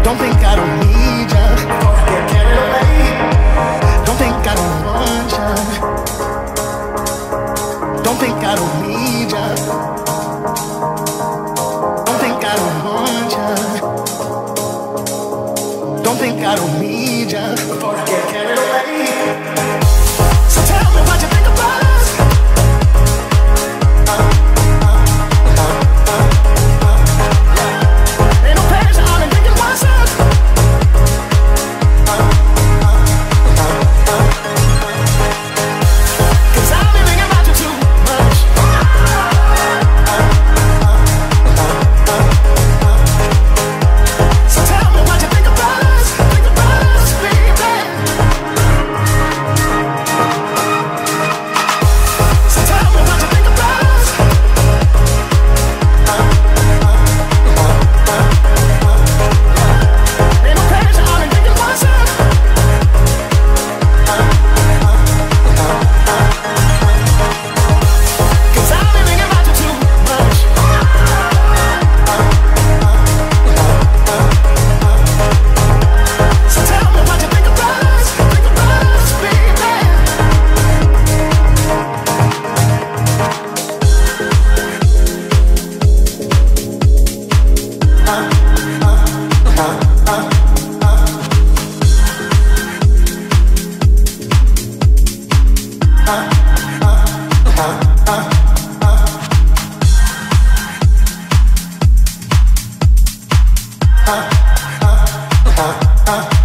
Don't think I don't need ya. Get carried away. Don't think I don't want ya. Don't think I don't need ya. Don't think I don't want ya. Don't think I don't need ya. Before I get carried away. So tell me what you think about us. Ain't no passion, I've been thinking myself. Cause I've been thinking about you too much. So tell me what you think about us, baby. So tell me what you think about us. Ain't no passion, I've been thinking myself. Cause I've been thinking about you too much. So tell me what you think about us, baby. Uh, uh, uh, uh.